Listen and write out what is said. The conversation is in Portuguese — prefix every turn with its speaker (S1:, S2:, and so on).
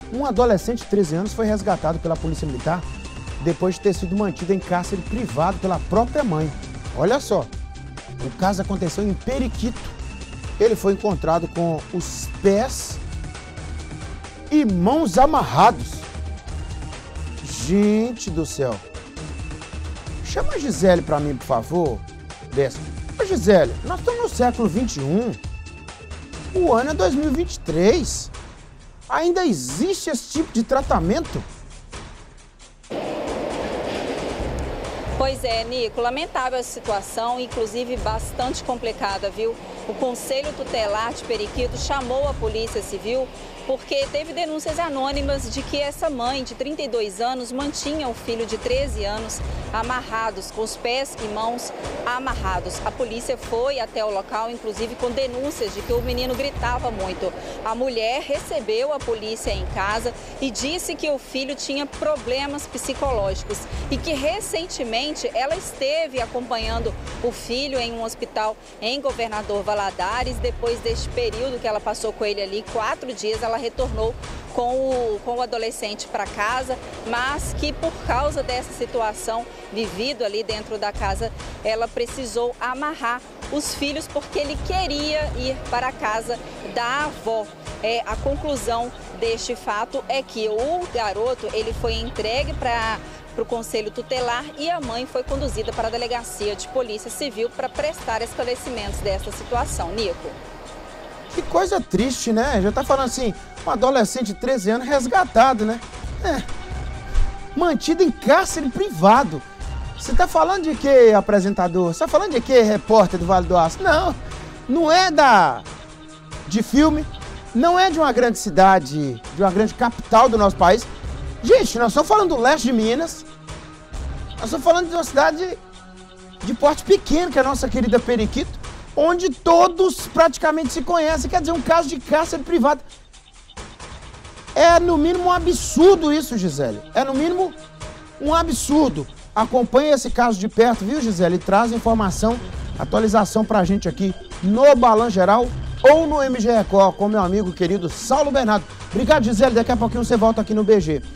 S1: Um adolescente de 13 anos foi resgatado pela Polícia Militar depois de ter sido mantido em cárcere privado pela própria mãe. Olha só, o caso aconteceu em Periquito. Ele foi encontrado com os pés e mãos amarrados. Gente do céu. Chama a Gisele para mim, por favor. Desce. Ô Gisele, nós estamos no século XXI. O ano é 2023. Ainda existe esse tipo de tratamento?
S2: Pois é, Nico, lamentável a situação, inclusive bastante complicada, viu? O Conselho Tutelar de Periquito chamou a Polícia Civil porque teve denúncias anônimas de que essa mãe de 32 anos mantinha o filho de 13 anos amarrados, com os pés e mãos amarrados. A polícia foi até o local, inclusive com denúncias de que o menino gritava muito. A mulher recebeu a polícia em casa e disse que o filho tinha problemas psicológicos e que recentemente ela esteve acompanhando o filho em um hospital em Governador Valadares. Depois deste período que ela passou com ele ali, 4 dias, ela retornou com o adolescente para casa, mas que por causa dessa situação vivida ali dentro da casa, ela precisou amarrar os filhos porque ele queria ir para a casa da avó. A conclusão deste fato é que o garoto ele foi entregue para o Conselho Tutelar e a mãe foi conduzida para a Delegacia de Polícia Civil para prestar esclarecimentos dessa situação. Nico.
S1: Que coisa triste, né? Já tá falando assim, um adolescente de 13 anos resgatado, né? Mantido em cárcere privado. Você tá falando de quê, apresentador? Você tá falando de quê, repórter do Vale do Aço? Não, não é de filme, não é de uma grande cidade, de uma grande capital do nosso país. Gente, nós estamos falando do leste de Minas. Nós estamos falando de uma cidade de porte pequeno, que é a nossa querida Periquito, onde todos praticamente se conhecem. Quer dizer, um caso de cárcere privado. É no mínimo um absurdo isso, Gisele. É no mínimo um absurdo. Acompanhe esse caso de perto, viu, Gisele? E traz informação, atualização pra gente aqui no Balanço Geral ou no MG Record com meu amigo querido Saulo Bernardo. Obrigado, Gisele. Daqui a pouquinho você volta aqui no BG.